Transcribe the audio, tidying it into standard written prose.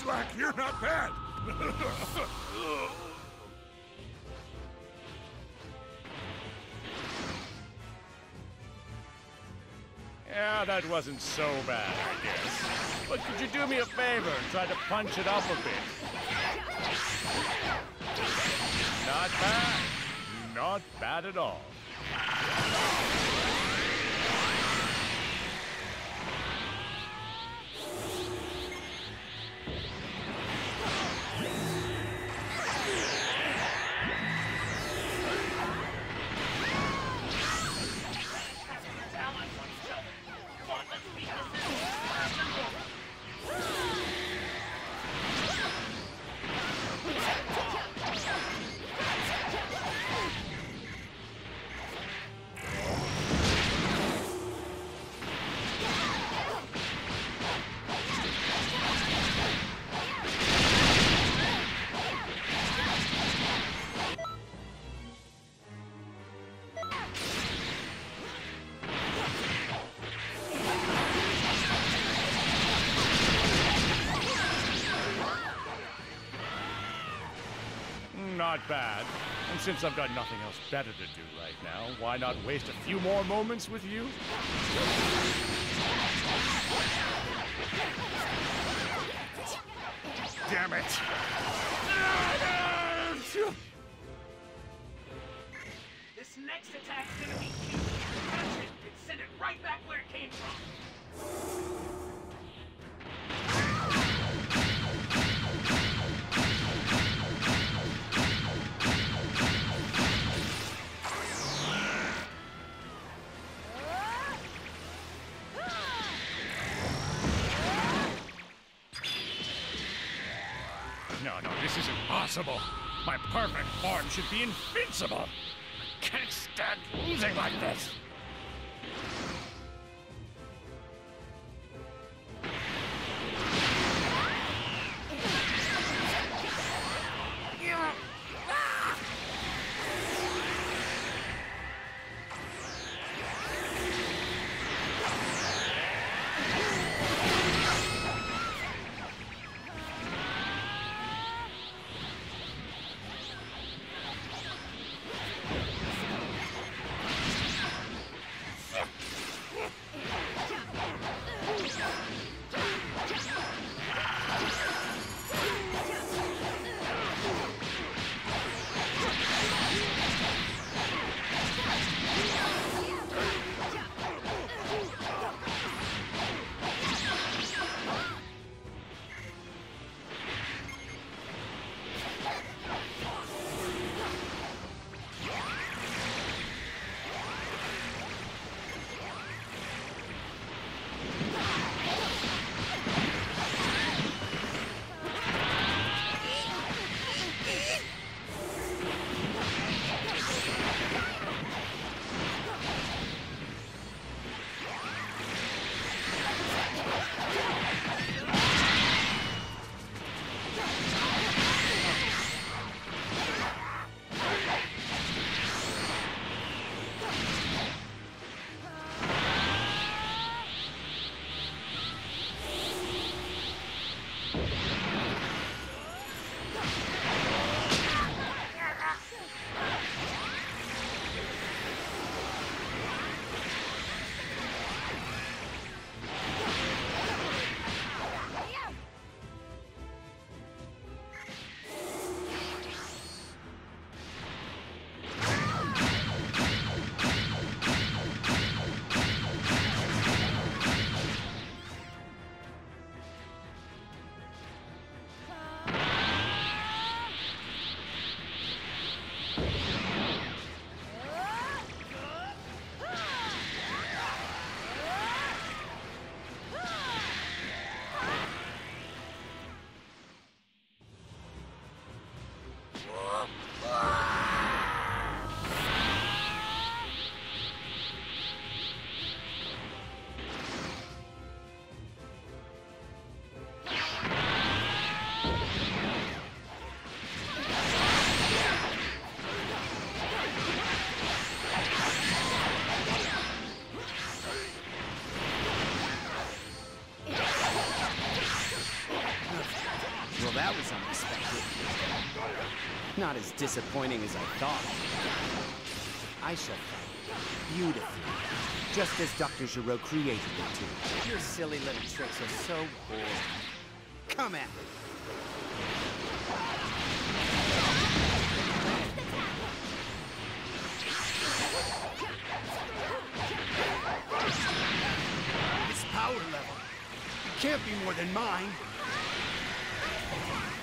Slack, you're not bad. Yeah, that wasn't so bad, I guess. But could you do me a favor and try to punch it up a bit? Not bad. Not bad at all. Not bad. And since I've got nothing else better to do right now, why not waste a few more moments with you? Damn it! This next attack's gonna be huge. Catch it and send it right back where it came from. No, this isn't possible. My perfect form should be invincible. I can't stand losing like this. that was unexpected. Not as disappointing as I thought. I shall fight beautifully, just as Dr. Gero created me to. Your silly little tricks are so boring. Come at me. This power level, it can't be more than mine.